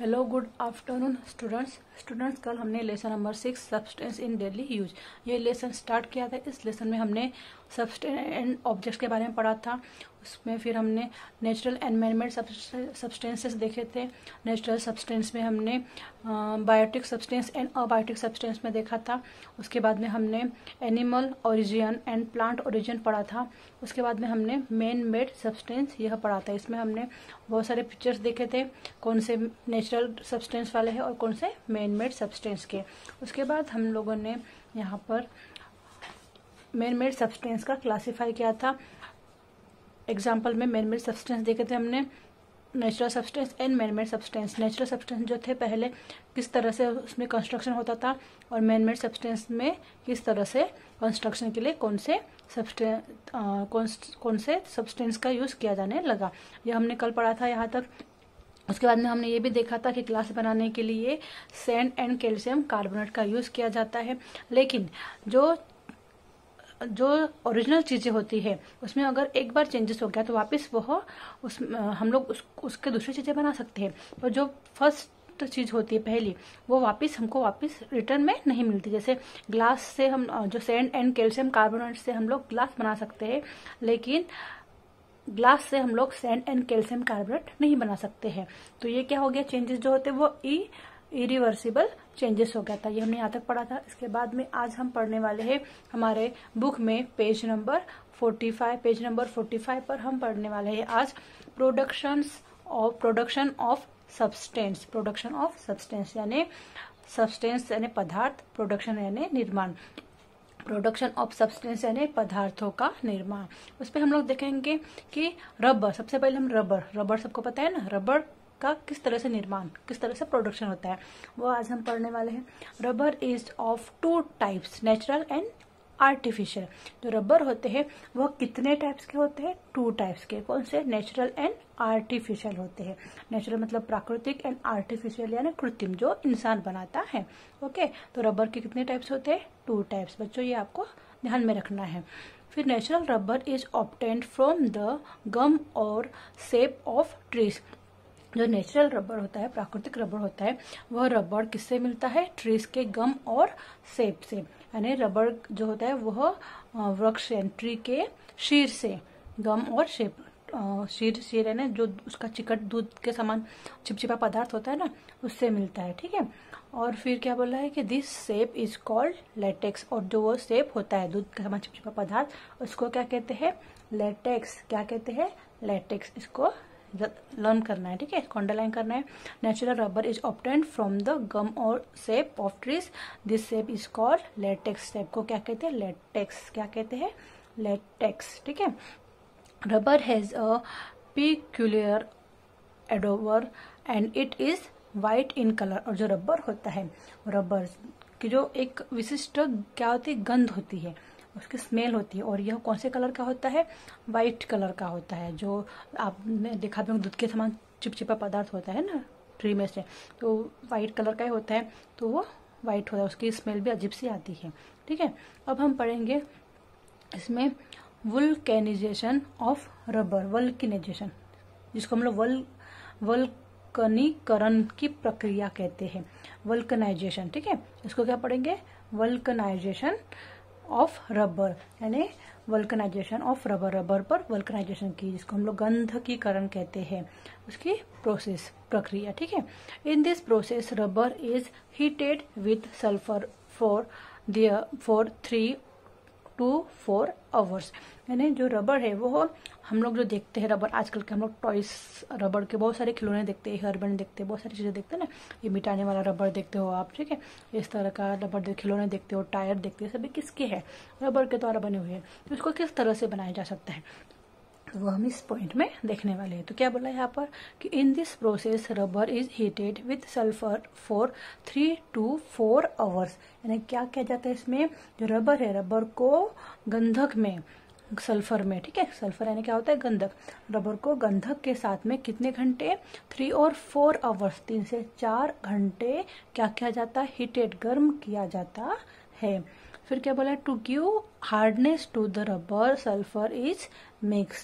Hello good afternoon students कल हमने lesson number 6 substance in daily use ये lesson start किया था। इस लेसन में हमने सब्सटेंस एंड ऑब्जेक्ट्स के बारे में पढ़ा था। उसमें फिर हमने नेचुरल एंड मैनमेड सब्सटेंसेस देखे थे। नेचुरल सब्सटेंस में हमने biotic substance and abiotic substance में देखा था। उसके बाद में हमने animal origin and plant origin पढ़ा था। उसके बाद में हमने मैन मेड सब्सटेंस यह पढ़ा था। इसमें हमने बहुत सारे पिक्चर्स देखे थे, कौन से नेचुरल सब्सटेंस वाले हैं और कौन से मैन मेड सब्सटेंस के। उसके बाद हम लोगों ने यहाँ पर मैन मेड सब्सटेंस का क्लासिफाई किया था। एग्जाम्पल में मैन मेड सब्सटेंस देखे थे हमने, natural substance and man made substance. Natural substance जो थे पहले किस तरह से उसमें कंस्ट्रक्शन होता था और मैन मेड सब्सटेंस में किस तरह से कंस्ट्रक्शन के लिए कौन से सब्सटेंस का यूज किया जाने लगा, यह हमने कल पढ़ा था यहाँ तक। उसके बाद में हमने ये भी देखा था कि ग्लास बनाने के लिए सैंड एंड कैल्शियम कार्बोनेट का यूज किया जाता है। लेकिन जो ओरिजिनल चीजें होती है उसमें अगर एक बार चेंजेस हो गया तो वापस हम लोग उसके दूसरी चीजें बना सकते हैं। और जो फर्स्ट चीज होती है पहली, वो हमको वापस रिटर्न में नहीं मिलती। जैसे ग्लास से हम जो सैंड एंड कैल्शियम कार्बोनेट से हम लोग ग्लास बना सकते हैं, लेकिन ग्लास से हम लोग सैंड एंड कैल्शियम कार्बोनेट नहीं बना सकते हैं। तो ये क्या हो गया, चेंजेस जो होते हैं वो इरिवर्सिबल चेंजेस हो गया था। ये हमने यहाँ तक पढ़ा था। इसके बाद में आज हम पढ़ने वाले हैं हमारे बुक में पेज नंबर 45 पर हम पढ़ने वाले हैं आज प्रोडक्शन ऑफ सब्सटेंस यानी सब्सटेंस यानी पदार्थ, प्रोडक्शन यानी निर्माण, प्रोडक्शन ऑफ सब्सटेंस यानी पदार्थों का निर्माण। उस पर हम लोग देखेंगे कि रबर, सबसे पहले हम रबर सबको पता है ना, रबर का किस तरह से निर्माण, किस तरह से प्रोडक्शन होता है, वो आज हम पढ़ने वाले हैं। Rubber is of 2 types, natural and artificial. जो रबर होते हैं वह कितने टाइप्स के होते हैं? 2 टाइप्स के। कौन से? नेचुरल एंड आर्टिफिशियल होते हैं। नेचुरल मतलब प्राकृतिक एंड आर्टिफिशियल यानी कृत्रिम, जो इंसान बनाता है। ओके, तो रबर के कितने टाइप्स होते हैं? 2 टाइप्स। बच्चों ये आपको ध्यान में रखना है। फिर natural rubber is obtained from the gum or sap of trees. जो नेचुरल रबर होता है, प्राकृतिक रबर होता है, वह रबर किससे मिलता है? ट्रीज के गम और सेप से। यानी रबर जो होता है वह वृक्ष ट्री के शीर से, गम और शेप, शीर है ना, जो उसका चिकट दूध के समान चिपचिपा पदार्थ होता है ना, उससे मिलता है। ठीक है। और फिर क्या बोला है कि this sap is called latex. और जो वो शेप होता है दूध के समान चिपचिपा पदार्थ, उसको क्या कहते हैं? लेटेक्स। क्या कहते हैं? लेटेक्स। इसको लर्न करना है। ठीक है, इसको अंडरलाइन करना है। Natural rubber is obtained from the gum or sap of trees. This sap is called latex. Sap को क्या कहते हैं? लेटेक्स। क्या कहते हैं? लेटेक्स। ठीक है। Rubber has a peculiar odour and it is white in colour. और जो रबर होता है, रबर की जो एक विशिष्ट क्या होती है? गंध होती है, उसकी स्मेल होती है। और यह कौन से कलर का होता है? व्हाइट कलर का होता है। जो आपने देखा भी दूध के समान चिपचिपा पदार्थ होता है ना ट्री में से, तो व्हाइट कलर का ही होता है, तो वो व्हाइट होता है, उसकी स्मेल भी अजीब सी आती है। ठीक है। अब हम पढ़ेंगे इसमें वुल्केनाइजेशन ऑफ रबर, वल्केनाइजेशन, जिसको हम लोग वल्कनीकरण की प्रक्रिया कहते हैं, वल्कनाइजेशन। ठीक है, इसको क्या पढ़ेंगे? वल्कनाइजेशन ऑफ रबर, यानी वल्कनाइजेशन ऑफ रबर, रबर पर वल्कनाइजेशन की, जिसको हम लोग गंधकीकरण कहते हैं, उसकी प्रोसेस, प्रक्रिया। ठीक है। In this process rubber is heated with sulphur for 3 to 4 hours. यानी जो रबर है वो हम लोग जो देखते हैं रबर, आजकल के हम लोग टॉयस रबर के बहुत सारे खिलौने देखते हैं, हेयर बैंड देखते हैं, बहुत सारी चीजें देखते हैं ना, ये मिटाने वाला रबर देखते हो आप। ठीक है, इस तरह का रबर खिलौने देखते हो, टायर देखते हो, सभी किसके हैं? रबर के द्वारा बने हुए हैं। तो इसको किस तरह से बनाया जा सकता है, वो हम इस पॉइंट में देखने वाले हैं। तो क्या बोला है यहाँ पर कि in this process rubber is heated with sulphur for 3 to 4 hours. यानी क्या किया जाता है इसमें? जो रबर है, रबर को गंधक में, सल्फर में, ठीक है, सल्फर यानी क्या होता है? गंधक। रबर को गंधक के साथ में कितने घंटे? 3 और 4 आवर्स, 3 से 4 घंटे क्या किया जाता है? हीटेड, गर्म किया जाता है। फिर क्या बोला? To give hardness to the rubber sulphur is mixed.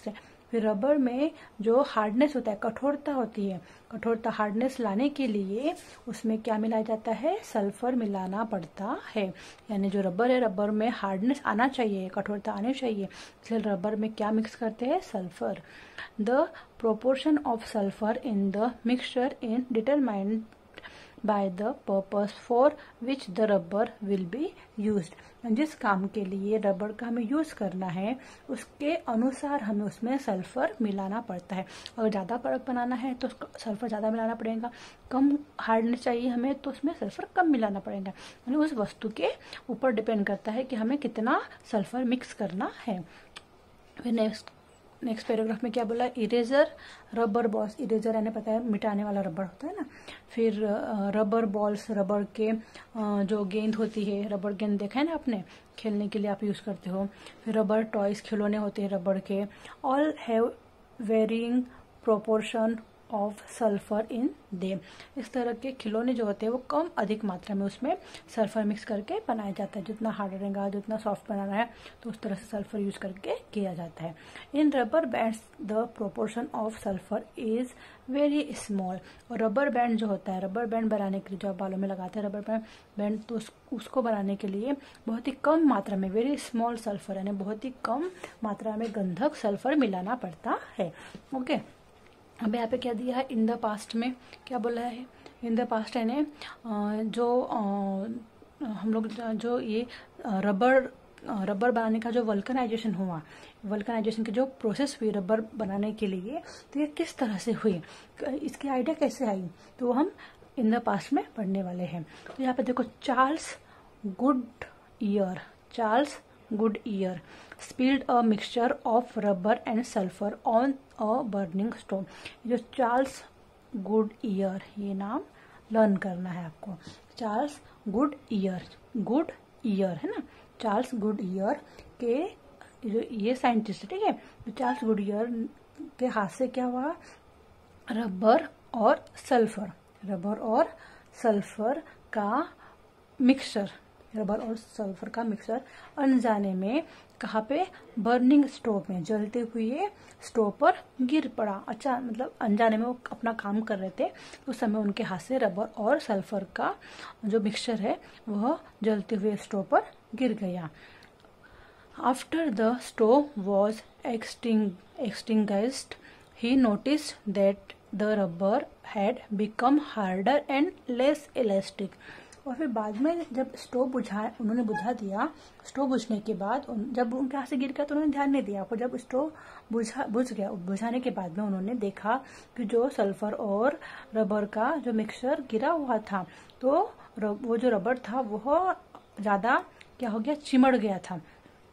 फिर रबर में जो हार्डनेस होता है, कठोरता होती है, कठोरता हार्डनेस लाने के लिए उसमें क्या मिलाया जाता है, सल्फर मिलाना पड़ता है। यानी जो रबर है, रबर में हार्डनेस आना चाहिए, कठोरता आनी चाहिए, इसलिए रबर में क्या मिक्स करते हैं, sulphur. The proportion of sulphur in the mixture in determined by the purpose for which the rubber will be used। जिस काम के लिए रबर का हमें यूज करना है उसके अनुसार हमें उसमें सल्फर मिलाना पड़ता है। अगर ज़्यादा कड़क बनाना है तो सल्फर ज़्यादा मिलाना पड़ेगा, कम हार्डनेस चाहिए हमें तो उसमें सल्फर कम मिलाना पड़ेगा। यानी उस वस्तु के ऊपर डिपेंड करता है कि हमें कितना सल्फर मिक्स करना है। फिर नेक्स्ट पैराग्राफ में क्या बोला, इरेजर रबर बॉल्स, इरेजर यानी पता है मिटाने वाला रबर होता है ना। फिर रबर बॉल्स, रबर के जो गेंद होती है, रबर गेंद देखा है ना आपने, खेलने के लिए आप यूज करते हो। फिर रबर टॉयज, खिलौने होते हैं रबर के। All have varying proportion of sulphur in them. इस तरह के खिलौने जो होते हैं वो कम अधिक मात्रा में उसमें सल्फर मिक्स करके बनाया जाता है। जितना हार्ड रहेगा, जितना सॉफ्ट बनाना है तो उस तरह से सल्फर यूज करके किया जाता है। In rubber bands the proportion of sulphur is very small. और रबर बैंड जो होता है, रबर बैंड बनाने के लिए जो आप बालों में लगाते हैं रबर बैंड, तो उसको बनाने के लिए बहुत ही कम मात्रा में, वेरी स्मॉल सल्फर यानी बहुत ही कम मात्रा में गंधक सल्फर मिलाना पड़ता है। ओके, अब यहाँ पे क्या दिया है, इन द पास्ट में क्या बोला है, इन द पास्ट यानी जो हम लोग जो ये रबर बनाने का जो वल्कनाइजेशन हुआ, वल्कनाइजेशन की जो प्रोसेस हुई रबर बनाने के लिए, तो ये किस तरह से हुई, इसकी आइडिया कैसे आई, तो वो हम इन द पास्ट में पढ़ने वाले हैं। तो यहाँ पे देखो, Charles Goodyear spilled a mixture of rubber and sulfur on a burning stove। जो चार्ल्स गुडईयर, ये नाम लर्न करना है आपको। चार्ल्स गुडईयर है ना, चार्ल्स गुडईयर के जो ये साइंटिस्ट, ठीक है, तो चार्ल्स गुडईयर के हाथ से क्या हुआ, रबर और सल्फर का मिक्सचर अनजाने में कहाँ पे, बर्निंग स्टोव में, जलते हुए स्टोव पर गिर पड़ा। अच्छा, मतलब अनजाने में वो अपना काम कर रहे थे तो उस समय उनके हाथ से रबर और सल्फर का जो मिक्सचर है वह जलते हुए स्टोव पर गिर गया। After the stove was extinguished, he noticed that the rubber had become harder and less elastic। और फिर बाद में जब उन्होंने बुझा दिया, स्टोव बुझने के बाद जब उनके हाथ से गिर गया तो उन्होंने ध्यान नहीं दिया। और जब स्टोव बुझाने के बाद में उन्होंने देखा कि जो सल्फर और रबर का जो मिक्सचर गिरा हुआ था, तो वो जो रबर था वह ज्यादा क्या हो गया, चिमड़ गया था।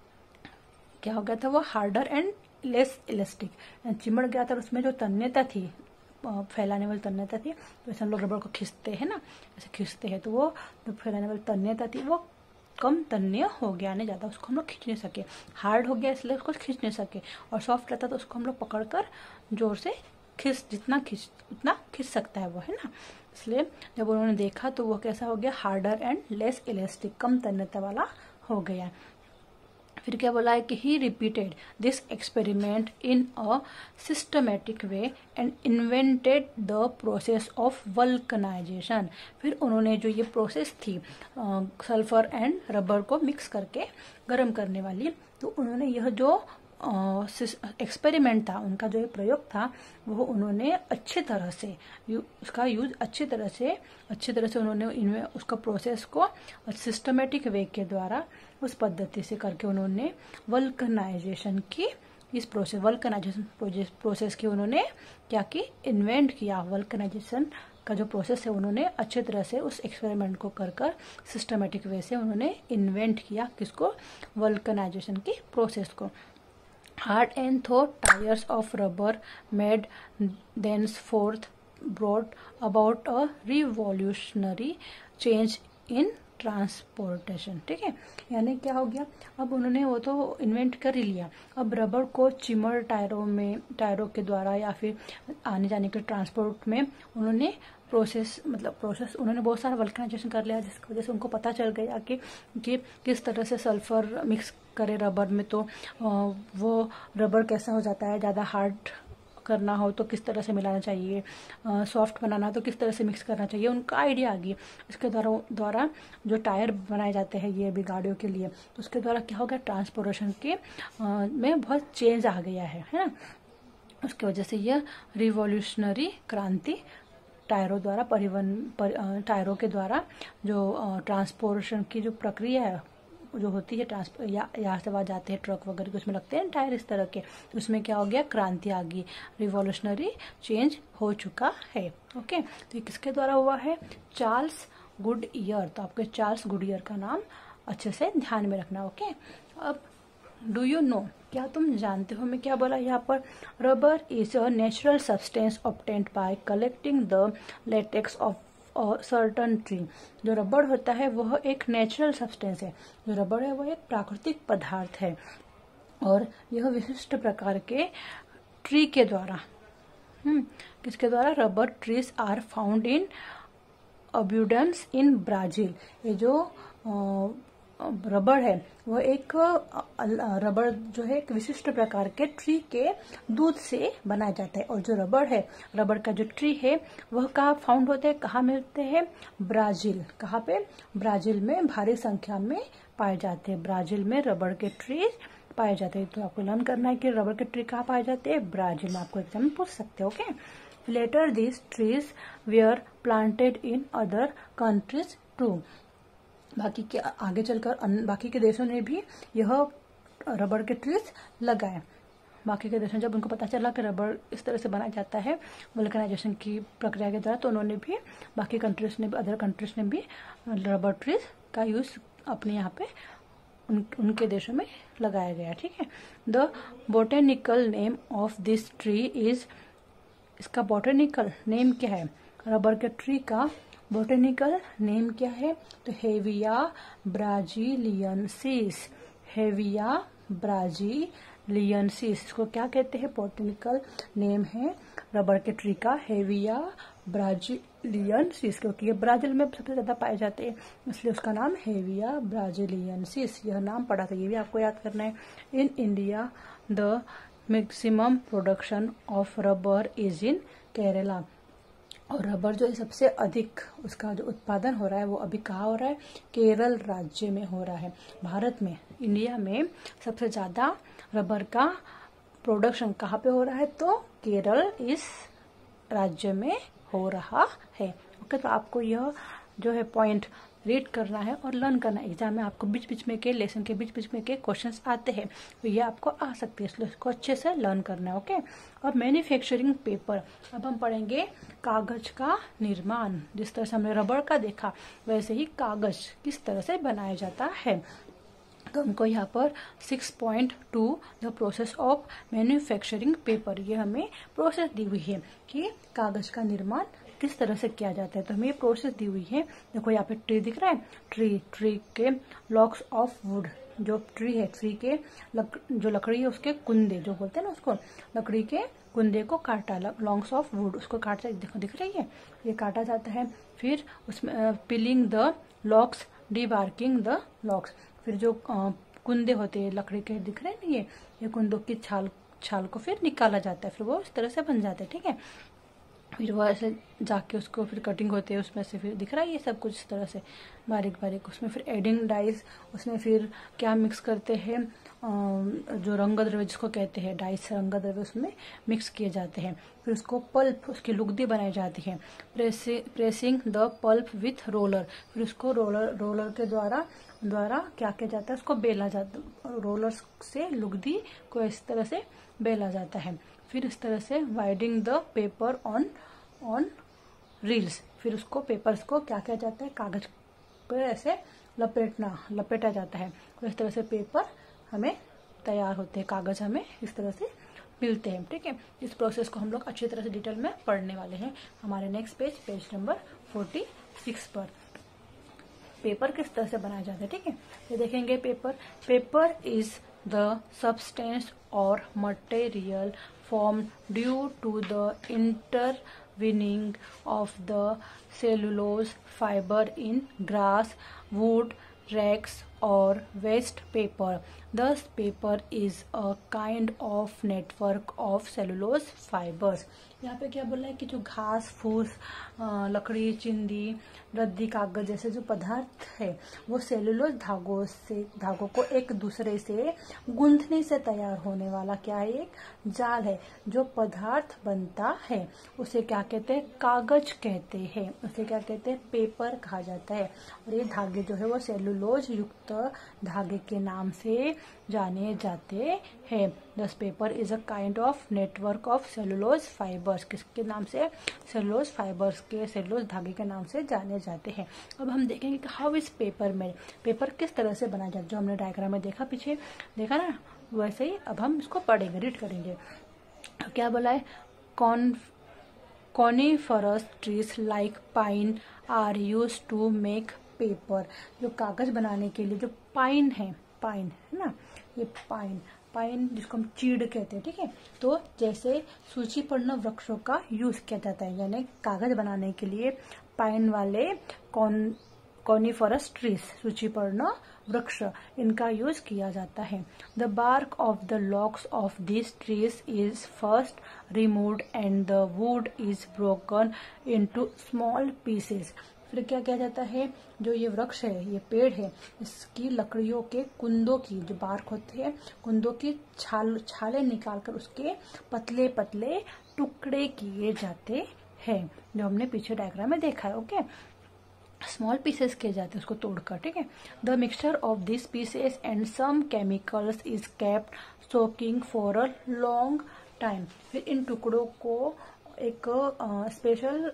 क्या हो गया था, वो हार्डर एंड लेस इलास्टिक, चिमड़ गया था। उसमें जो तन्यता थी, फैलाने वाली तन्यता थी, तो ऐसे हम लोग रबर को खींचते हैं ना, ऐसे खींचते हैं, तो वो जो फैलाने वाली तन्यता थी वो कम तन्य हो गया, नहीं ज्यादा उसको हम लोग खींच नहीं सके। हार्ड हो गया इसलिए उसको खींच नहीं सके, और सॉफ्ट रहता तो उसको हम लोग पकड़कर जोर से उतना खींच सकता है वो, है ना। इसलिए जब उन्होंने देखा तो वो कैसा हो गया, हार्डर एंड लेस इलास्टिक, कम तन्यता वाला हो गया। फिर क्या बोला है कि he repeated this experiment in a systematic way and invented the process of vulcanisation. फिर उन्होंने जो ये प्रोसेस थी सल्फर एंड रबर को मिक्स करके गर्म करने वाली, तो उन्होंने यह जो एक्सपेरिमेंट था, उनका जो प्रयोग था, वो उन्होंने अच्छी तरह से उसका यूज अच्छी तरह से उन्होंने उसका प्रोसेस को सिस्टमेटिक वे के द्वारा उस पद्धति से करके उन्होंने वल्कनाइजेशन की, इस वल्कनाइजेशन प्रोसेस की उन्होंने क्या की, इन्वेंट किया। वल्कनाइजेशन का जो प्रोसेस है उन्होंने अच्छे तरह से उस एक्सपेरिमेंट को कर सिस्टमेटिक वे से उन्होंने इन्वेंट किया, किसको, वल्कनाइजेशन की प्रोसेस को। Hard and thin tires of rubber made thenceforth brought about a revolutionary change in transportation. ठीक है, यानी क्या हो गया, अब उन्होंने वो तो इन्वेंट कर ही लिया, अब रबर को चिमड़ टायरों के द्वारा या फिर आने जाने के ट्रांसपोर्ट में उन्होंने प्रोसेस उन्होंने बहुत सारा वल्कनाइजेशन कर लिया, जिसकी वजह से उनको पता चल गया कि किस तरह से सल्फर मिक्स करे रबर में तो वो रबर कैसा हो जाता है, ज़्यादा हार्ड करना हो तो किस तरह से मिलाना चाहिए, सॉफ्ट बनाना हो तो किस तरह से मिक्स करना चाहिए, उनका आइडिया आ गया। इसके द्वारा जो टायर बनाए जाते हैं ये भी गाड़ियों के लिए, तो उसके द्वारा क्या हो गया, ट्रांसपोर्टेशन के में बहुत चेंज आ गया है ना। उसकी वजह से यह रिवॉल्यूशनरी क्रांति टायरों द्वारा टायरों के द्वारा जो ट्रांसपोर्टेशन की जो प्रक्रिया है जो होती है, यहाँ से वहाँ जाते हैं ट्रक वगैरह के, उसमें लगते हैं टायर इस तरह के, तो उसमें क्या हो गया, क्रांति आ गई, रिवॉल्यूशनरी चेंज हो चुका है। ओके, तो ये किसके द्वारा हुआ है, चार्ल्स गुडईयर। तो आपके चार्ल्स गुडईयर का नाम अच्छे से ध्यान में रखना। ओके, अब डू यू नो, क्या तुम जानते हो, मैं क्या बोला यहाँ पर, rubber is a natural substance obtained by collecting the latex of certain tree. जो रबड़ होता है वह एक नेचुरल सब्सटेंस है, जो रबड़ है वह एक प्राकृतिक पदार्थ है और यह विशिष्ट प्रकार के ट्री के द्वारा किसके द्वारा, rubber trees are found in abundance in Brazil. ये जो रबड़ है वह एक रबड़ जो है एक विशिष्ट प्रकार के ट्री के दूध से बनाया जाता है, और जो रबड़ है, रबड़ का जो ट्री है वह कहाँ फाउंड होते हैं, कहाँ मिलते हैं, ब्राजील। कहाँ पे, ब्राजील में भारी संख्या में पाए जाते हैं। ब्राजील में रबड़ के ट्री पाए जाते हैं। तो आपको लर्न करना है कि रबड़ के ट्री कहाँ पाए जाते हैं, ब्राजील में। आपको एग्जाम में पूछ सकते हो। Okay, later this trees were planted in other countries too. बाकी के आगे चलकर बाकी के देशों ने भी यह रबड़ के ट्रीज लगाए। बाकी के देशों जब उनको पता चला कि रबड़ इस तरह से बनाया जाता है वल्कनाइजेशन की प्रक्रिया के द्वारा, तो उन्होंने भी बाकी कंट्रीज ने भी, अदर कंट्रीज ने भी रबड़ ट्रीज का यूज अपने यहाँ पे उनके देशों में लगाया गया। ठीक है, the botanical name of this tree is, इसका बोटेनिकल नेम क्या है, रबर के ट्री का बोटेनिकल नेम क्या है, तो हेविया ब्राजीलियनसिस। हेविया ब्राजीलियनसिस, इसको क्या कहते हैं, बोटेनिकल नेम है रबर के ट्री का, हेविया ब्राजीलियनसिस, क्योंकि ये ब्राजील में सबसे ज्यादा पाए जाते हैं इसलिए उसका नाम हेविया ब्राजीलियनसिस, यह नाम पड़ा था, ये भी आपको याद करना है। In India the maximum production of rubber is in Kerala. और रबर जो है सबसे अधिक उसका जो उत्पादन हो रहा है वो अभी कहाँ हो रहा है, केरल राज्य में हो रहा है। भारत में, इंडिया में सबसे ज्यादा रबर का प्रोडक्शन कहाँ पे हो रहा है, तो केरल इस राज्य में हो रहा है। ओके, तो आपको यह जो है पॉइंट रीड करना है और लर्न करना है। एग्जाम में आपको बीच बीच में के लेसन के बीच बीच में के क्वेश्चंस आते हैं, तो ये आपको आ सकते हैं, इसलिए इसको अच्छे से लर्न करना है। ओके, अब मैन्युफैक्चरिंग पेपर, अब हम पढ़ेंगे कागज का निर्माण। जिस तरह से हमने रबड़ का देखा वैसे ही कागज किस तरह से बनाया जाता है। तो हमको यहाँ पर 6.2 the process of manufacturing paper, ये हमें प्रोसेस दी हुई है कि कागज का निर्माण किस तरह से किया जाता है। तो हमें ये प्रोसेस दी हुई है। देखो यहाँ पे ट्री दिख रहा है, ट्री के लॉक्स ऑफ वुड, जो ट्री है, ट्री के जो लकड़ी है उसके कुंदे जो बोलते हैं ना, उसको लकड़ी के कुंदे को काटा, लॉन्ग्स ऑफ वुड उसको काटा, देखो दिख रही है, ये काटा जाता है। फिर उसमें peeling the logs, debarking the logs, फिर जो कुंदे होते हैं लकड़ी के दिख रहे हैं ना, ये कुंदों की छाल को फिर निकाला जाता है, फिर वो इस तरह से बन जाते हैं। ठीक है, फिर वो ऐसे जाके उसको फिर कटिंग होती है, उसमें से फिर दिख रहा है ये सब कुछ इस तरह से बारीक बारीक। उसमें फिर एडिंग डाइस, उसमें फिर क्या मिक्स करते हैं, जो रंग द्रव्य जिसको कहते हैं डाइस, रंग द्रव्य उसमें मिक्स किए जाते हैं। फिर उसको पल्प, उसकी लुगदी बनाई जाती है। Pressing the pulp with roller, फिर उसको रोलर के द्वारा क्या किया जाता है, उसको बेला जाता है, रोलर से लुगदी को इस तरह से बेला जाता है। फिर इस तरह से winding the paper on reels, फिर उसको पेपर्स को क्या किया जाता है, कागज पर ऐसे लपेटा जाता है। तो इस तरह से पेपर हमें तैयार होते हैं, कागज हमें इस तरह से मिलते हैं। ठीक है, इस प्रोसेस को हम लोग अच्छी तरह से डिटेल में पढ़ने वाले हैं हमारे नेक्स्ट पेज नंबर 46 पर। पेपर किस तरह से बनाया जाता है, ठीक है, ये देखेंगे। Paper is the substance or material formed due to the winning of the cellulose fiber in grass, wood, rags or waste paper. Thus, paper is a kind of network of cellulose fibers. यहाँ पे क्या बोला है कि जो घास फूस, लकड़ी, चिंदी, रद्दी, कागज जैसे जो पदार्थ है वो सेलुलोज धागों को एक दूसरे से गूंथने से तैयार होने वाला क्या है, एक जाल है। जो पदार्थ बनता है उसे क्या कहते हैं, कागज कहते हैं, उसे क्या कहते हैं, पेपर कहा जाता है। और ये धागे जो है वो सेलुलोज युक्त धागे के नाम से जाने जाते हैं। This paper is a kind of network of cellulose fibres, किसके नाम से, सेलुलोज फाइबर्स के, सेलुलोज धागे के नाम से जाने जाते हैं। अब हम देखेंगे कि how is paper made, paper किस तरह से बनाया जाता है। जो हमने डायग्राम में देखा, पीछे देखा ना, वैसे ही अब हम इसको पढ़ेंगे, रीड करेंगे। क्या बोला है, coniferous trees like pine are used to make paper। जो कागज बनाने के लिए जो पाइन है ना, ये पाइन जिसको हम चीड़ कहते हैं, ठीक है। तो जैसे सूचीपर्ण वृक्षों का यूज किया जाता है, यानी कागज बनाने के लिए पाइन वाले कॉनिफरस ट्रीज, सूचीपर्ण वृक्ष, इनका यूज किया जाता है। The bark of the logs of this trees is first removed and the wood is broken into small pieces. फिर क्या किया जाता है, जो ये वृक्ष है, ये पेड़ है, इसकी लकड़ियों के कुंदों की, जो बार्क होती है, कुंदों की छाले निकालकर उसके पतले पतले टुकड़े किए जाते हैं, जो हमने पीछे डायग्राम में देखा है। ओके, स्मॉल पीसेस किए जाते हैं उसको तोड़कर, ठीक है। The mixture of this pieces and some chemicals is kept soaking for a long time. फिर इन टुकड़ों को एक स्पेशल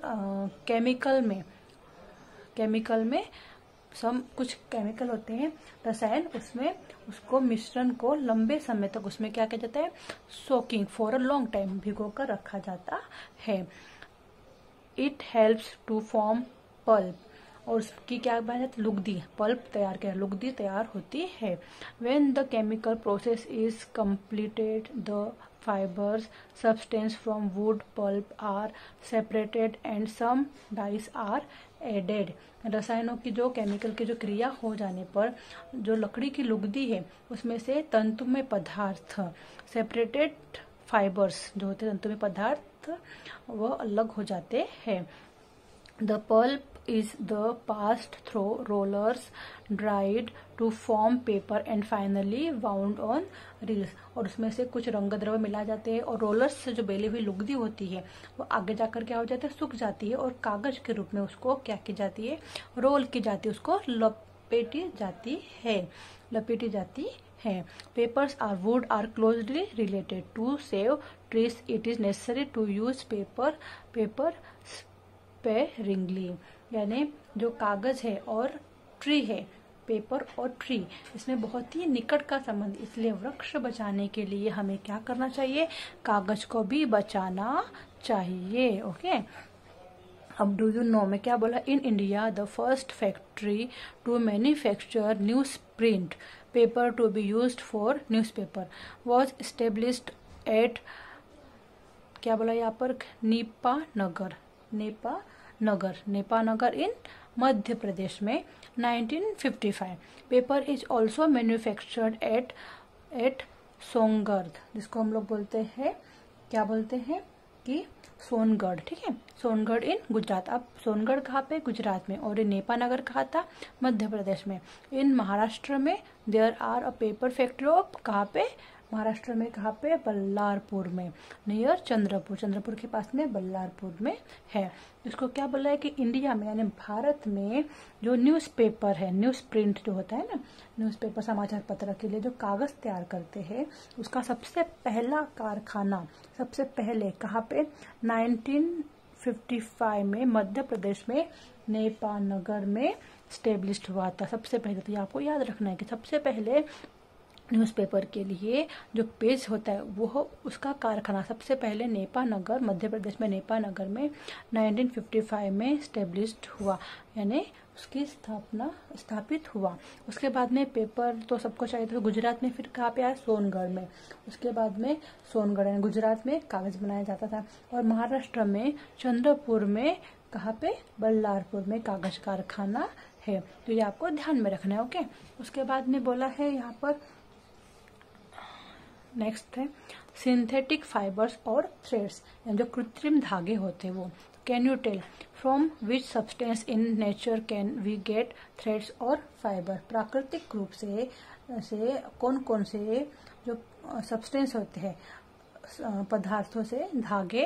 केमिकल में कुछ केमिकल होते हैं, रसायन, उसमें उसको मिश्रण को लंबे समय तक उसमें क्या किया जाता है, soaking for a long time, भिगो कर रखा जाता है। It helps to form pulp, और उसकी क्या बन जाती है, लुगदी, पल्प तैयार किया, लुगदी तैयार होती है। When the chemical process is completed the fibers substance from wood pulp are separated and some dyes are added। रसायनों की जो केमिकल की जो क्रिया हो जाने पर जो लकड़ी की लुगदी है उसमें से तंतुमय पदार्थ, सेपरेटेड फाइबर्स जो होते हैं तंतुमय पदार्थ, वो अलग हो जाते हैं। The pulp is the passed through rollers, dried to form paper and finally wound on reels। और उसमें से कुछ रंग द्रव्य मिला जाते हैं और रोलर्स से जो बेली हुई लुगदी होती है वो आगे जाकर क्या हो जाता है, सूख जाती है और कागज के रूप में उसको क्या की जाती है, रोल की जाती है, उसको लपेटी जाती है। Papers or wood are closely related. To save trees, it is necessary to use paper sparingly. यानी जो कागज है और ट्री है, पेपर और ट्री, इसमें बहुत ही निकट का संबंध, इसलिए वृक्ष बचाने के लिए हमें क्या करना चाहिए, कागज को भी बचाना चाहिए। ओके, अब डू यू नो में क्या बोला, in India the first factory to manufacture newsprint paper to be used for newspaper was established at, क्या बोला यहाँ पर, नेपानगर इन मध्य प्रदेश में 1955। Paper is also manufactured at Songadh, जिसको हम लोग बोलते हैं, क्या बोलते हैं कि सोनगढ़, ठीक है, सोनगढ़ इन गुजरात। अब सोनगढ़ कहाँ पे, गुजरात में, और नेपानगर कहाँ था, मध्य प्रदेश में। इन महाराष्ट्र में there are a paper factory of, कहाँ पे, महाराष्ट्र में, कहाँ पे, बल्लारपुर में, नियर चंद्रपुर के पास में बल्लारपुर में है। इसको क्या बोला है कि इंडिया में यानी भारत में जो न्यूज़पेपर है, न्यूज़ प्रिंट जो होता है ना, न्यूज़पेपर समाचार पत्र के लिए जो कागज तैयार करते हैं, उसका सबसे पहला कारखाना सबसे पहले कहाँ पे, 1955 में मध्य प्रदेश में नेपानगर में स्टेब्लिश्ड हुआ था सबसे पहले। तो ये आपको याद रखना है कि सबसे पहले न्यूज़पेपर के लिए जो पेज होता है वो उसका कारखाना सबसे पहले नेपानगर, मध्य प्रदेश में नेपानगर में 1955 में स्टेब्लिश्ड हुआ, यानी उसकी स्थापित हुआ। उसके बाद में पेपर तो सबको चाहिए था, गुजरात में फिर कहाँ पे आया, सोनगढ़ में। उसके बाद में सोनगढ़ यानी गुजरात में कागज बनाया जाता था। और महाराष्ट्र में चंद्रपुर में, कहाँ पे, बल्लारपुर में कागज कारखाना है। तो ये आपको ध्यान में रखना है। ओके, उसके बाद में बोला है यहाँ पर, नेक्स्ट है सिंथेटिक फाइबर्स और थ्रेड्स, जो कृत्रिम धागे होते हैं वो। Can you tell from which substance in nature can we get threads और फाइबर? प्राकृतिक रूप से कौन कौन से जो सब्सटेंस होते हैं, पदार्थों से धागे,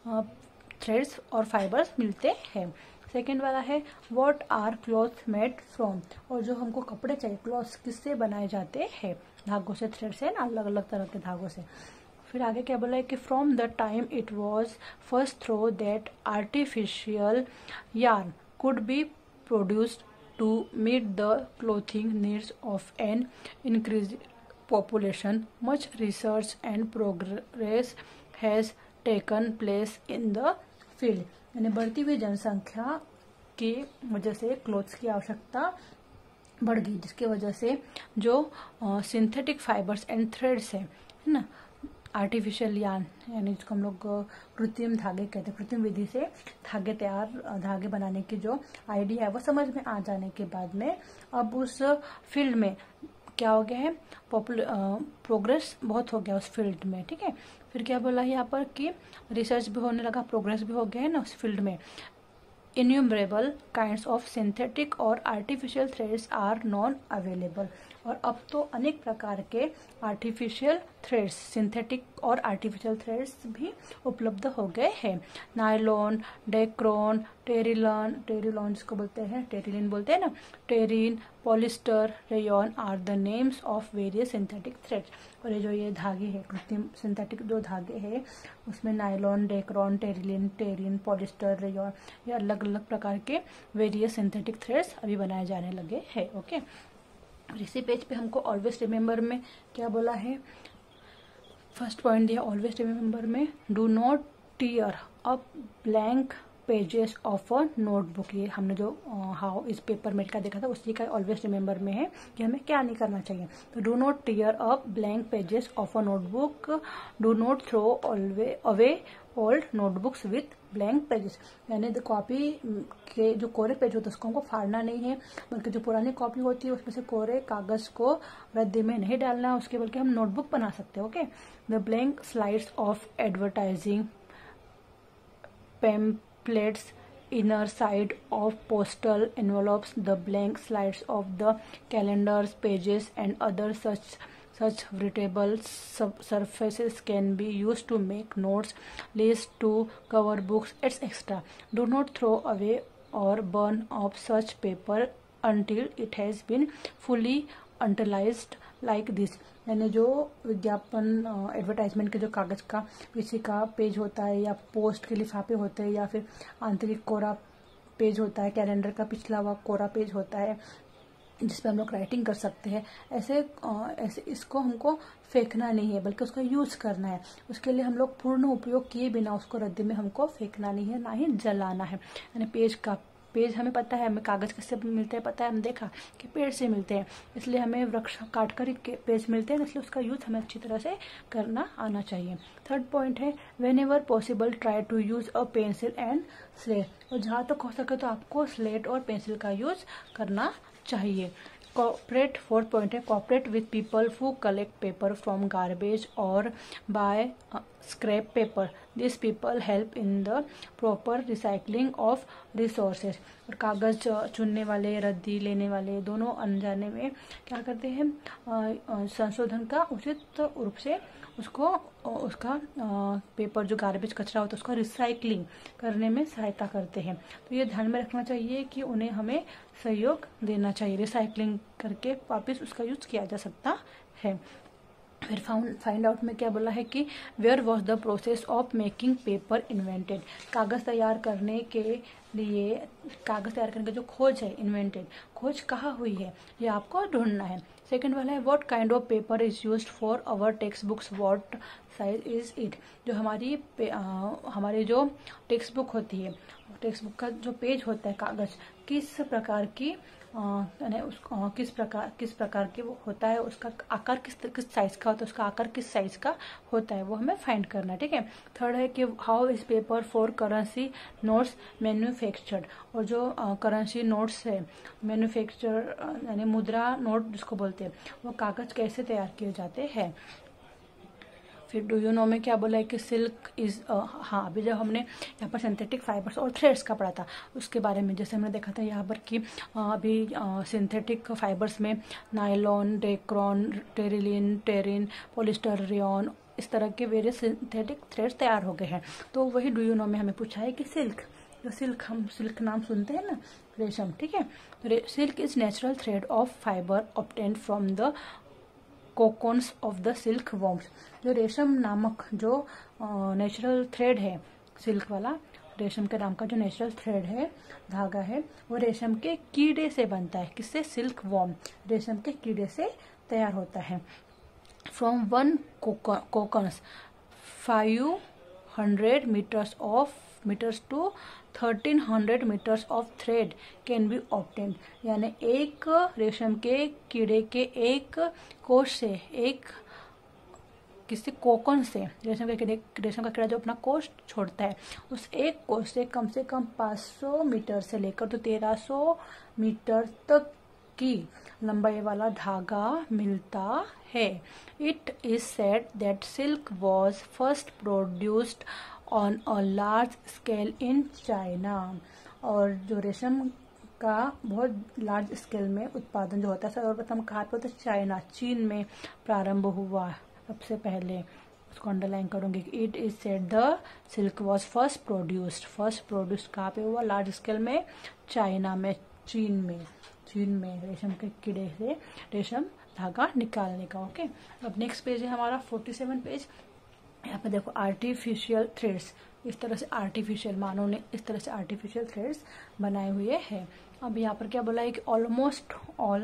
थ्रेड्स और फाइबर्स मिलते हैं। सेकेंड वाला है what are cloth made from, और जो हमको कपड़े चाहिए, क्लॉथ्स किससे बनाए जाते हैं? धागों से, थ्रेड से ना, अलग अलग तरह के धागों से। फिर आगे क्या बोला है कि from the time it was first thought that artificial yarn could be produced to meet the clothing needs of an increase population, much research and progress has taken place in the field। यानी बढ़ती हुई जनसंख्या की वजह से clothes की आवश्यकता बढ़ गई, जिसकी वजह से जो सिंथेटिक फाइबर्स एंड थ्रेड्स है ना, आर्टिफिशियल यार्न यानी जिसको हम लोग कृत्रिम धागे कहते हैं, कृत्रिम विधि से धागे बनाने की जो आइडिया है वो समझ में आ जाने के बाद में अब उस फील्ड में क्या हो गया है, प्रोग्रेस बहुत हो गया उस फील्ड में। ठीक है, फिर क्या बोला है यहाँ पर कि रिसर्च भी होने लगा, प्रोग्रेस भी हो गया है ना उस फील्ड में। innumerable kinds of synthetic और artificial threads are non available, और अब तो अनेक प्रकार के आर्टिफिशियल थ्रेड्स, सिंथेटिक और आर्टिफिशियल थ्रेड्स भी उपलब्ध हो गए हैं। नायलॉन, डेक्रोन, टेरिलॉन जिसको बोलते हैं, टेरिलिन बोलते हैं ना, terene, polyester, rayon are the names of various synthetic threads. और ये जो ये धागे हैं, कृत्रिम सिंथेटिक जो धागे हैं, उसमें nylon, dacron, terene, polyester, rayon, ये अलग अलग प्रकार के वेरियस सिंथेटिक थ्रेड्स अभी बनाए जाने लगे हैं। ओके, इसी पेज पे हमको ऑलवेज रिमेम्बर में क्या बोला है, फर्स्ट पॉइंट दिया ऑलवेज रिमेम्बर में, do not tear up blank pages of a notebook. ये हमने जो हाउ इस पेपर मेट का देखा था उसी का ऑलवेज रिमेम्बर में है कि हमें क्या नहीं करना चाहिए। तो do not tear up blank pages of a notebook, do not throw away old notebooks with blank pages, यानी कॉपी के जो कोरे पेज होते हैं उसको हमको फाड़ना नहीं है, बल्कि जो पुरानी कॉपी होती है उसमें से कोरे कागज को रद्दी में नहीं डालना है उसके, बल्कि हम नोटबुक बना सकते हैं। Okay, the blank slides of advertising pamphlets, inner side of postal envelopes, the blank slides of the calendars, pages, and other such readable surfaces can be used to make notes, lists, to cover books, etc. Do not throw away or burn up such paper until it has been fully utilized like this। यानी जो विज्ञापन advertisement के जो कागज का पीछे का page होता है, या पोस्ट के लिफाफे होते हैं, या फिर आंतरिक कोरा पेज होता है, कैलेंडर का पिछला हुआ कोरा पेज होता है जिसपे हम लोग राइटिंग कर सकते हैं, ऐसे इसको हमको फेंकना नहीं है बल्कि उसका यूज करना है। उसके लिए हम लोग पूर्ण उपयोग किए बिना उसको रद्दी में हमको फेंकना नहीं है, ना ही जलाना है। यानी पेज हमें पता है, हमें कागज किससे मिलते हैं पता है, हमने देखा कि पेड़ से मिलते हैं, इसलिए हमें वृक्ष काट कर पेज मिलते हैं, इसलिए उसका यूज हमें अच्छी तरह से करना आना चाहिए। थर्ड पॉइंट है whenever possible try to use a pencil and slate, और जहाँ तक हो सके तो आपको स्लेट और पेंसिल का यूज करना चाहिए। कॉपरेट, फोर्थ पॉइंट है cooperate with people who collect paper from garbage और buy scrap paper, this people help in the proper recycling of resources. और कागज चुनने वाले, रद्दी लेने वाले दोनों अनजाने में क्या करते हैं, संशोधन का उचित रूप से उसका पेपर जो गार्बेज कचरा होता है उसका रिसाइकलिंग करने में सहायता करते हैं। तो ये ध्यान में रखना चाहिए कि उन्हें हमें सहयोग देना चाहिए, रिसाइकलिंग करके वापस उसका यूज किया जा सकता है। फिर फाइंड आउट में क्या बोला है कि where was the process of making paper invented, कागज तैयार करने के जो खोज है, इन्वेंटेड, खोज कहाँ हुई है ये आपको ढूंढना है। सेकंड वाला है what kind of paper is used for our text books, what size is it, जो हमारी जो टेक्स्ट बुक होती है, टेक्स्ट बुक का जो पेज होता है, कागज किस प्रकार की यानी उसको किस प्रकार के वो होता है, उसका आकार किस साइज का होता है, उसका आकार किस साइज का होता है, वो हमें फाइंड करना है। ठीक है। थर्ड है कि how is paper for currency notes manufactured, और जो करेंसी नोट्स है मैन्युफैक्चर यानी मुद्रा नोट जिसको बोलते हैं, वो कागज कैसे तैयार किए जाते हैं। फिर डू यू नो में क्या बोला है कि सिल्क इज हाँ, अभी जब हमने यहाँ पर सिंथेटिक फाइबर्स और थ्रेड्स का पढ़ा था उसके बारे में, जैसे हमने देखा था यहाँ पर कि अभी सिंथेटिक फाइबर्स में nylon, dacron, terylene, terene, polyester, rayon, इस तरह के वेरियस सिंथेटिक थ्रेड्स तैयार हो गए हैं। तो वही डू यू नो में हमें पूछा है कि सिल्क, जो सिल्क हम सिल्क नाम सुनते हैं ना, रेशम। ठीक है। Silk is natural thread of fibre obtained from the cocoons of the silk worms. जो रेशम नामक जो नेचुरल थ्रेड है, सिल्क वाला रेशम के नाम का जो नेचुरल थ्रेड है, धागा है, वो रेशम के कीड़े से बनता है। किससे? सिल्क वॉर्म, रेशम के कीड़े से तैयार होता है। From one cocoons 500 metres to 1300 metres of thread can be obtained, यानी एक रेशम के कीड़े के एक कोश से, एक किसी कोकन से, रेशम का कीड़ा जो अपना कोश छोड़ता है, उस एक कोश से कम 500 मीटर से लेकर तो 1300 मीटर तक की लंबाई वाला धागा मिलता है। It is said that silk was first produced on a large scale in China, और जो रेशम का बहुत लार्ज स्केल में उत्पादन जो होता है सर्वप्रथम कहाँ पे होता है? चाइना, चीन में प्रारंभ हुआ सबसे पहले। उसको अंडरलाइन करूंगी। It is said the silk was first produced कहाँ पे हुआ? लार्ज स्केल में, चाइना में, चीन में रेशम के कीड़े से रेशम धागा निकालने का। ओके। अब नेक्स्ट पेज है हमारा 47 पेज। यहाँ पे देखो आर्टिफिशियल थ्रेड्स, इस तरह से आर्टिफिशियल, मानव ने इस तरह से आर्टिफिशियल थ्रेड्स बनाए हुए हैं। अब यहाँ पर क्या बोला है कि almost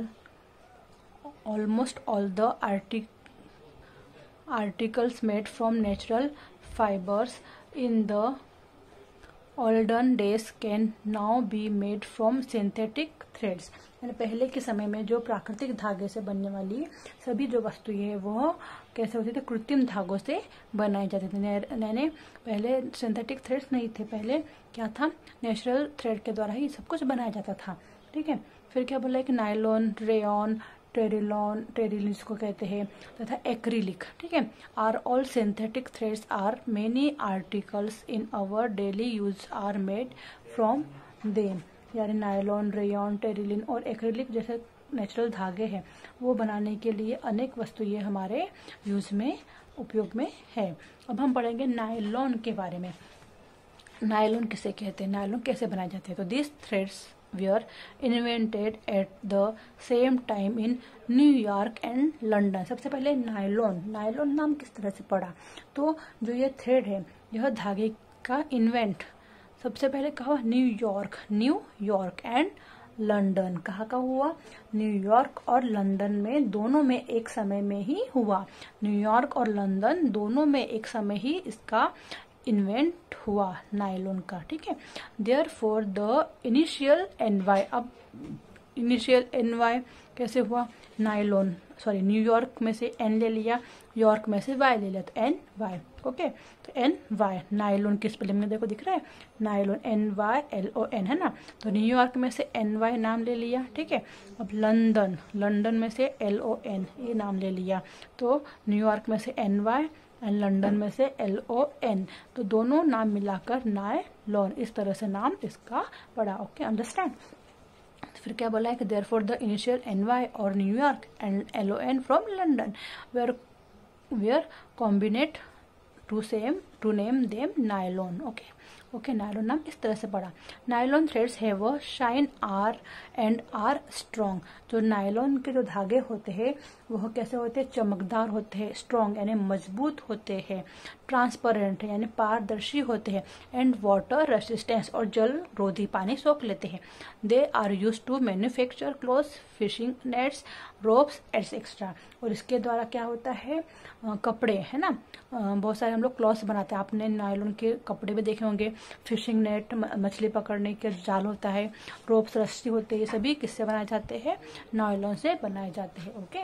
all the articles made from natural fibres in the olden days can now be made from synthetic threads, यानी पहले के समय में जो प्राकृतिक धागे से बनने वाली सभी जो वस्तुएं हैं वो कैसे होती थी? कृत्रिम धागों से बनाए जाते थे। यानी पहले सिंथेटिक थ्रेड्स नहीं थे, पहले क्या था? नेचुरल थ्रेड के द्वारा ही सब कुछ बनाया जाता था। ठीक है। फिर क्या बोला है कि नायलॉन, रेयॉन, टेरिलिन को कहते हैं, तथा एक्रिलिक, ठीक है, are all synthetic threads are many articles in our daily use are made from them, यानी नायलॉन, रेयॉन, टेरिलिन और एक्रिलिक जैसे नेचुरल धागे हैं वो बनाने के लिए अनेक वस्तुएं हमारे यूज में, उपयोग में है। अब हम पढ़ेंगे नायलॉन के बारे में। नायलॉन किसे कहते हैं, नायलॉन कैसे बनाए जाते हैं? तो this threads were invented at the same time in New York and London. सबसे पहले नायलॉन नाम किस तरह से पड़ा? तो जो ये थ्रेड है, यह धागे का इन्वेंट सबसे पहले कहा न्यूयॉर्क एंड लंदन। कहाँ का हुआ? न्यूयॉर्क और लंदन में, दोनों में एक समय में ही हुआ। न्यूयॉर्क और लंदन दोनों में एक समय ही इसका इन्वेंट हुआ नायलॉन का। ठीक है। देयरफॉर द इनिशियल एनवाई, अब इनिशियल एनवाई कैसे हुआ? न्यूयॉर्क में से एन ले लिया, यॉर्क में से वाई ले लिया, तो एन वाई। ओके। तो एन वाई, नायलॉन की स्पेलिंग में देखो दिख रहा है, नायलॉन NYLON है ना, तो न्यूयॉर्क में से NY नाम ले लिया। ठीक है। अब लंदन में से LON ये नाम ले लिया, तो न्यूयॉर्क में से NY एंड लंदन में से LON, तो दोनों नाम मिलाकर नायलॉन, इस तरह से नाम इसका पड़ा। Okay, understand. फिर क्या बोला है कि देयरफॉर द इनिशियल NY और New York and LON from London were combinate to name them nylon. Okay, nylon नाम इस तरह से पड़ा। Nylon threads have a shine are strong. जो नायलॉन के जो धागे होते हैं वह कैसे होते हैं? चमकदार होते हैं, स्ट्रॉन्ग यानी मजबूत होते हैं। ट्रांसपेरेंट यानी पारदर्शी होते हैं, एंड वाटर रेसिस्टेंस और जल रोधी, पानी सोख लेते हैं। They are use to manufacture clothes, fishing nets, ropes etcetera. और इसके द्वारा क्या होता है, कपड़े है ना, बहुत सारे हम लोग क्लॉथ्स बनाते हैं, आपने नायलॉन के कपड़े भी देखे होंगे, फिशिंग नेट मछली पकड़ने के जाल होता है, रोप्स रस्सी होते हैं, ये सभी किससे बनाए जाते हैं, नायलॉन से बनाए जाते हैं। ओके,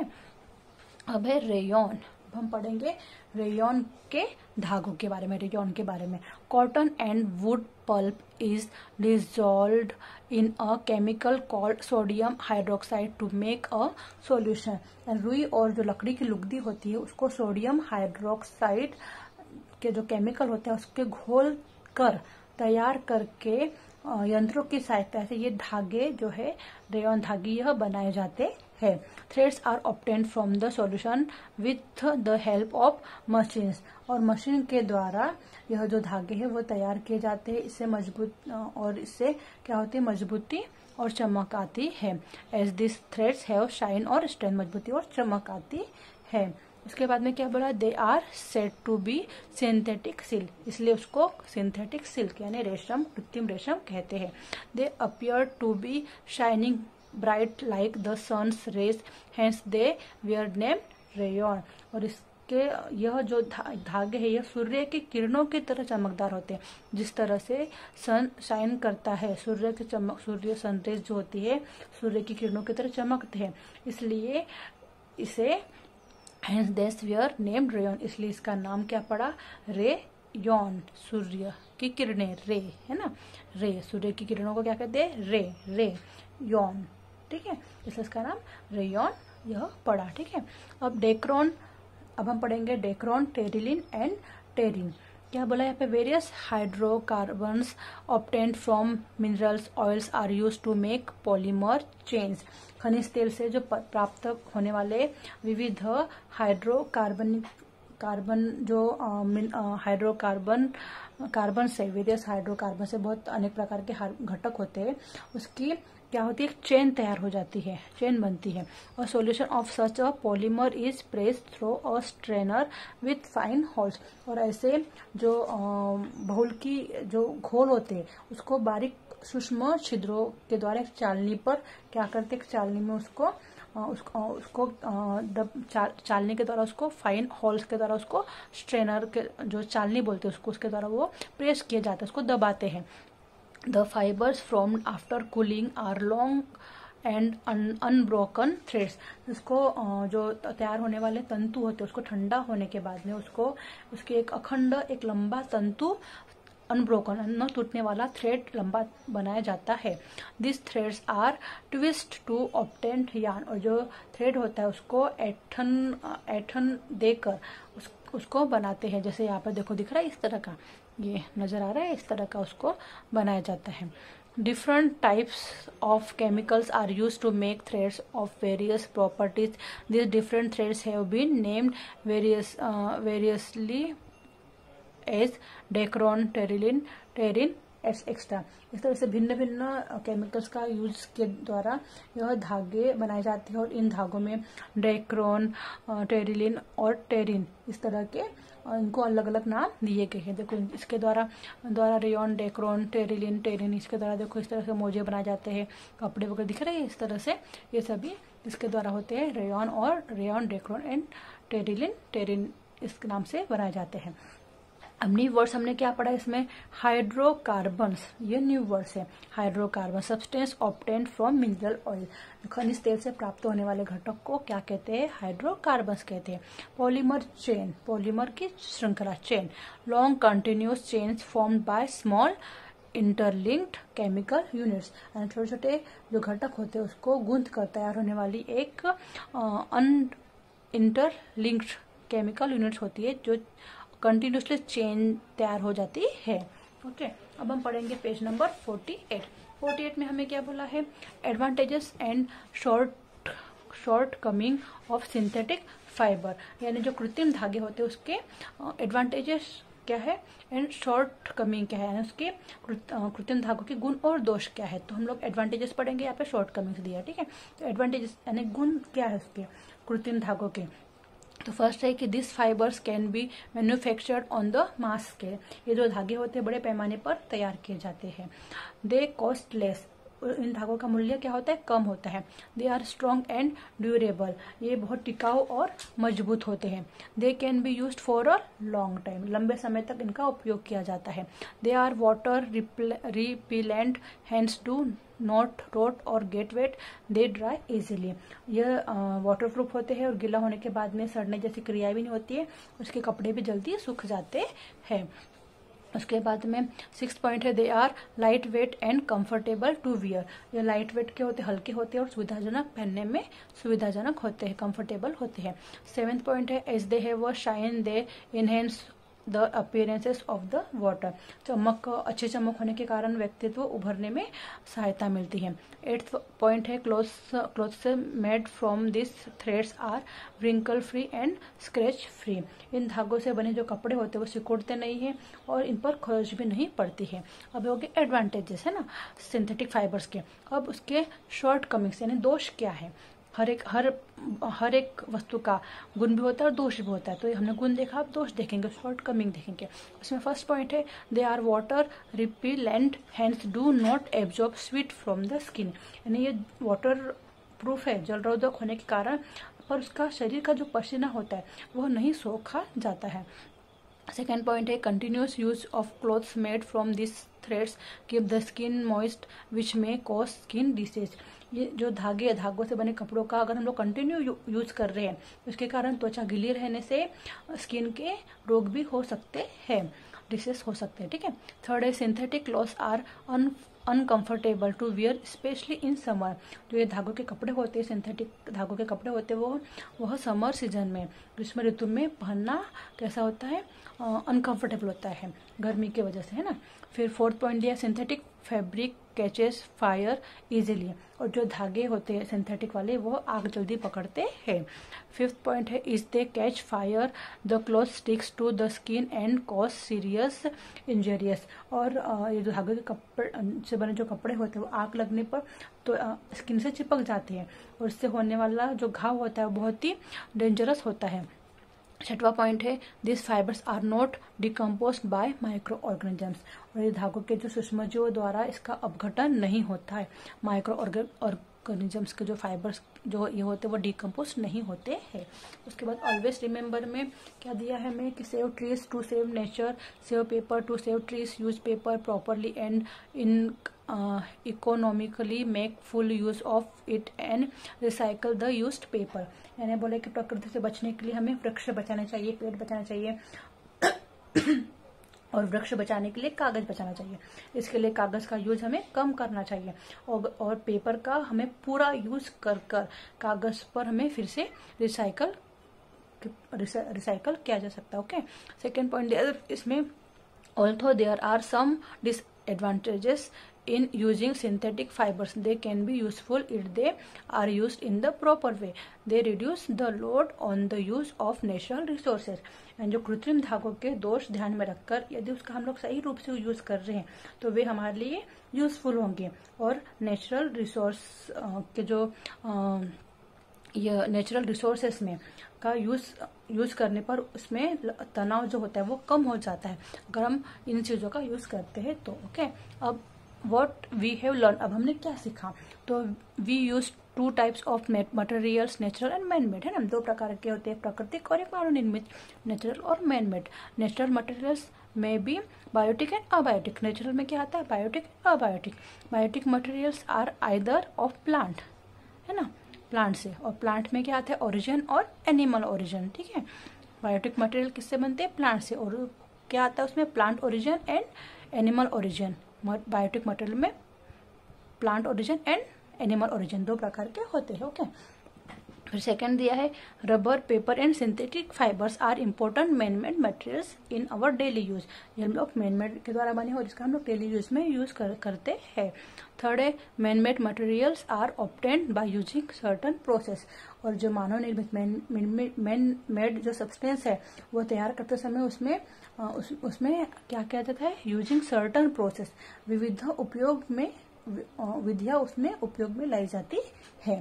अब है रेयॉन। हम पढ़ेंगे रेयॉन के धागों के बारे में, रेयॉन के बारे में। Cotton and wood pulp is dissolved in a chemical called sodium hydroxide to make a solution. रुई और जो लकड़ी की लुगदी होती है उसको सोडियम हाइड्रोक्साइड के जो केमिकल होते हैं उसके घोल कर तैयार करके यंत्रों की सहायता से ये धागे जो है रेयॉन धागे यह बनाए जाते हैं। Threads are obtained from the solution with the help of machines. और मशीन के द्वारा यह जो धागे हैं वो तैयार किए जाते हैं। इससे मजबूत और इससे क्या होती है, मजबूती और चमक आती है। As this threads have shine और स्ट्रेंथ, मजबूती और चमक आती है। उसके बाद में क्या बोला, they are said to be synthetic silk, इसलिए उसको सिंथेटिक सिल्क यानी रेशम, कृत्रिम रेशम कहते हैं। They appear to be shining bright like the sun's rays, hence they were name rayon. और इसके यह जो धागे है यह सूर्य की किरणों की तरह चमकदार होते हैं। जिस तरह से सन शाइन करता है, सूर्य की चमक, सूर्य सनरेज जो होती है सूर्य की किरणों की तरह चमकते हैं, इसलिए इसे हेंस देस वेयर नेम्ड रेयॉन, इसलिए इसका नाम क्या पड़ा, रेयॉन। सूर्य की किरणें, रे है ना, रे, सूर्य की किरणों को क्या कहते हैं, रे यॉन, ठीक है, इसलिए इसका नाम रेयॉन यह पड़ा। ठीक है, अब डेक्रोन, अब हम पढ़ेंगे डेक्रोन, टेरिलिन एंड टेरिन। क्या बोला यहाँ पे, various hydrocarbons obtained from minerals oils are use to make polymer chains. खनिज तेल से जो प्राप्त होने वाले विविध कार्बन से, वेरियस हाइड्रोकार्बन से बहुत अनेक प्रकार के घटक होते हैं, उसकी क्या होती है, एक चेन तैयार हो जाती है, चेन बनती है। और solution of such a polymer is pressed through a strainer with fine holes. और ऐसे जो बहुल की जो घोल होते हैं उसको बारीक सूक्ष्म छिद्रों के द्वारा एक चालनी पर क्या करते, एक चालनी में उसको चालनी के द्वारा, उसको फाइन होल्स के द्वारा, उसको स्ट्रेनर के जो चालनी बोलते हैं उसको, उसके द्वारा वो प्रेस किया जाता है, उसको दबाते हैं। The fibres formed after cooling are long and unbroken threads. इसको जो तैयार होने वाले तंतु होते हैं उसको ठंडा होने के बाद में उसको, उसके एक अखंड, एक लंबा तंतु, अनब्रोकन न टूटने वाला थ्रेड लंबा बनाया जाता है। This threads are twist to obtain yarn. और जो थ्रेड होता है उसको ऐठन देकर उसको बनाते हैं। जैसे यहाँ पर देखो दिख रहा है, इस तरह का ये नजर आ रहा है, इस तरह का उसको बनाया जाता है। Different types of chemicals are used to make threads of various properties. These different threads have been named variously as dacron, terylene, terene extra. इस तरह से भिन्न भिन्न केमिकल्स का यूज के द्वारा यह धागे बनाए जाते हैं और इन धागों में डेक्रोन, टेरिलिन और टेरिन इस तरह के इनको अलग अलग नाम दिए गए हैं। देखो इसके द्वारा रेयॉन, डेक्रोन, टेरिलिन, टेरिन, इसके द्वारा देखो इस तरह से मोजे बनाए जाते हैं, कपड़े वगैरह दिख रहे हैं इस तरह से, ये सभी इसके द्वारा होते हैं। Rayon, dacron and terylene, terene इस नाम से बनाए जाते हैं। अब न्यू वर्ड्स हमने क्या पढ़ा इसमें, हाइड्रोकार्बन्स, ये न्यू वर्ड्स है। Hydrocarbon substance obtained from mineral oil, खनिज तेल से प्राप्त होने वाले घटक को क्या कहते हैं, हाइड्रोकार्बन्स कहते हैं। पॉलीमर चेन, पॉलीमर की श्रृंखला, chain. Long continuous chains formed by small interlinked chemical units, छोटे छोटे जो घटक होते हैं उसको गूंथ कर तैयार होने वाली एक इंटरलिंक्ड केमिकल यूनिट्स होती है जो कंटिन्यूसली चेन तैयार हो जाती है। ओके, अब हम पढ़ेंगे पेज नंबर 48 में हमें क्या बोला है, advantages and shortcoming of synthetic fibre, यानी जो कृत्रिम धागे होते हैं उसके एडवांटेजेस क्या है एंड शॉर्ट कमिंग क्या है, उसके कृत्रिम धागों के गुण और दोष क्या है। तो हम लोग एडवांटेजेस पढ़ेंगे, यहाँ पे शॉर्ट कमिंग्स दिया है, ठीक है। तो एडवांटेजेस यानी गुण क्या है उसके कृत्रिम धागों के, तो फर्स्ट है कि this fibres can be manufactured on the mass scale. ये जो धागे होते हैं बड़े पैमाने पर तैयार किए जाते हैं। दे कॉस्ट लेस, इन धागों का मूल्य क्या होता है, कम होता है। They are strong and durable, ये बहुत टिकाऊ और मजबूत होते हैं। They can be used for a long time, लंबे समय तक इनका उपयोग किया जाता है। They are water repellent, hands do not rot और get wet, they dry easily. यह वाटर प्रूफ होते हैं और गीला होने के बाद में सड़ने जैसी क्रिया भी नहीं होती है, उसके कपड़े भी जल्दी सूख जाते हैं। उसके बाद में 6 पॉइंट है, they are lightweight and comfortable to wear. ये लाइट वेट के होते, हल्के होते हैं और सुविधाजनक, पहनने में सुविधाजनक होते हैं, कंफर्टेबल होते हैं। 7th पॉइंट है, as they have a shine they enhance the appearances of the water. चमक, अच्छे चमक होने के कारण व्यक्तित्व उभरने में सहायता मिलती है। 8th पॉइंट है, clothes made from this threads are wrinkle free and scratch free. इन धागों से बने जो कपड़े होते हैं वो सिकुड़ते नहीं है और इन पर खरोंच भी नहीं पड़ती है। अब हो गए एडवांटेजेस है ना सिंथेटिक फाइबर्स के। अब उसके शॉर्ट कमिंग्स यानी दोष क्या है। हर एक वस्तु का गुण भी होता है और दोष भी होता है। तो ये हमने गुण देखा, अब दोष देखेंगे, शॉर्ट कमिंग देखेंगे। उसमें फर्स्ट पॉइंट है, they are water repellent, hands do not absorb sweat from the skin. यानी ये वाटर प्रूफ है, जल रोधक होने के कारण, पर उसका शरीर का जो पसीना होता है वो नहीं सोखा जाता है। सेकेंड पॉइंट है, continuous use of clothes made from this threads keep the skin moist which may cause skin disease. ये जो धागों से बने कपड़ों का अगर हम लोग कंटिन्यू यूज कर रहे हैं उसके कारण त्वचा गीली रहने से स्किन के रोग भी हो सकते हैं, डिसीज हो सकते हैं। ठीक है। थर्ड है, synthetic clothes are uncomfortable to wear specially in summer. जो ये धागों के कपड़े होते हैं, सिंथेटिक धागों के कपड़े होते हैं, वह समर सीजन में, ग्रीष्म ऋतु में पहनना कैसा होता है, अनकंफर्टेबल होता है गर्मी की वजह से, है ना। फिर 4th पॉइंट दिया, synthetic fabric catches fire easily. और जो धागे होते हैं सिंथेटिक वाले वो आग जल्दी पकड़ते हैं। 5th पॉइंट है, is they catch fire the cloth sticks to the skin and cause serious injuries. और ये जो धागे के कपड़े से बने जो कपड़े होते हैं वो आग लगने पर तो स्किन से चिपक जाती है और इससे होने वाला जो घाव होता है वो बहुत ही डेंजरस होता है। 6वां पॉइंट है, this fibres are not decomposed by microorganisms. और ये धागों के जो सूक्ष्मजीवों द्वारा इसका अपघटन नहीं होता है। माइक्रो ऑर्गेनिजम्स के जो फाइबर्स जो ये होते हैं वो डिकम्पोज नहीं होते हैं। उसके बाद ऑलवेज रिमेंबर में क्या दिया है हमें कि save trees to save nature, save paper to save trees, use paper properly and in economically, make full use of it and recycle the used paper. यानी बोले कि प्रकृति से बचने के लिए हमें वृक्ष बचाने चाहिए, पेड़ बचाना चाहिए और वृक्ष बचाने के लिए कागज बचाना चाहिए। इसके लिए कागज का यूज हमें कम करना चाहिए और पेपर का हमें पूरा यूज कर कागज पर हमें फिर से रिसाइकल किया जा सकता है। ओके। सेकेंड पॉइंट इसमें, although there are some disadvantages in using synthetic fibers, they can be useful if they are used in the proper way. They reduce the load on the use of natural resources. And जो कृत्रिम धागों के दोष ध्यान में रखकर यदि उसका हम लोग सही रूप से यूज कर रहे हैं तो वे हमारे लिए यूजफुल होंगे। और नेचुरल रिसोर्स के जो ये नेचुरल रिसोर्सेस में का यूज करने पर उसमें तनाव जो होता है वो कम हो जाता है अगर हम इन चीजों का यूज करते हैं तो। ओके। अब वॉट वी हैव लर्न, अब हमने क्या सीखा, तो we use 2 types of materials, natural and man made, है ना। 2 प्रकार के होते हैं, प्राकृतिक और एक मानव निर्मित, नेचुरल और मैन मेड। नेचुरल मटेरियल्स में भी बायोटिक एंड अबायोटिक। नेचुरल में क्या आता है, biotic abiotic. Biotic materials are either of plant, है ना, प्लांट से, और प्लांट में क्या आता है, ओरिजिन और एनिमल ओरिजिन। ठीक है। बायोटिक मटेरियल किससे बनते हैं, प्लांट से, और क्या आता है उसमें, plant origin and animal origin. Biotic material में plant origin and animal origin 2 प्रकार के होते हैं। ओके। फिर सेकंड दिया है, rubber, paper and synthetic fibres are important man made materials in our daily use. ये हम लोग मैन मेड के द्वारा बने और इसका हम लोग डेली यूज में यूज करते हैं। थर्ड है, man made materials are obtained by using certain process. और जो मानव निर्मित मैन मेड जो सब्सटेंस है वो तैयार करते समय उसमें क्या किया जाता है, यूजिंग सर्टन प्रोसेस, विविध उपयोग में विधियां उसमें उपयोग में लाई जाती है।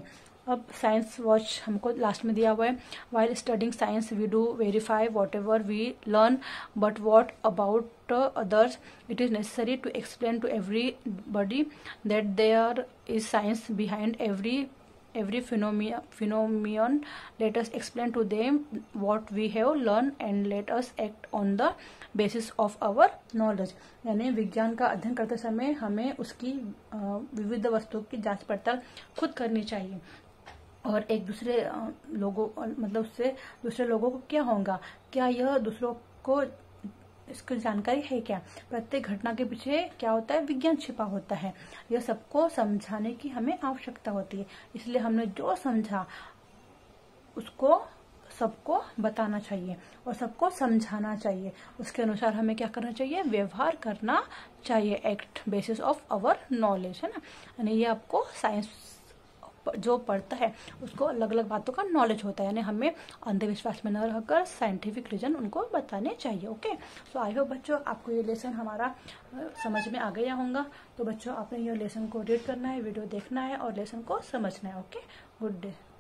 अब साइंस वॉच हमको लास्ट में दिया हुआ है। While studying science we do verify whatever we learn, but what about others? It is necessary to explain to everybody that there is science behind every phenomenon. Let us explain to them what we have learned and let us act on the basis of our knowledge. यानी विज्ञान का अध्ययन करते समय हमें उसकी विविध वस्तुओं की जांच पड़ताल खुद करनी चाहिए और एक दूसरे लोगों मतलब उससे दूसरे लोगों को क्या होगा, क्या यह दूसरों को इसकी जानकारी है क्या, प्रत्येक घटना के पीछे क्या होता है, विज्ञान छिपा होता है। यह सबको समझाने की हमें आवश्यकता होती है, इसलिए हमने जो समझा उसको सबको बताना चाहिए और सबको समझाना चाहिए। उसके अनुसार हमें क्या करना चाहिए, व्यवहार करना चाहिए, act basis of our knowledge, है ना। यानी ये आपको साइंस जो पढ़ता है उसको अलग अलग बातों का नॉलेज होता है, यानी हमें अंधविश्वास में न रहकर साइंटिफिक रीजन उनको बताने चाहिए। ओके, सो आई होप बच्चों आपको ये लेसन हमारा समझ में आ गया होगा। तो बच्चों आपने ये लेसन को रीड करना है, वीडियो देखना है और लेसन को समझना है। Okay, good day.